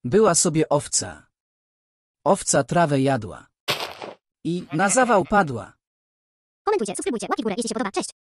Była sobie owca. Owca trawę jadła. I na zawał padła. Komentujcie, subskrybujcie, łapki w górę, jeśli się podoba. Cześć!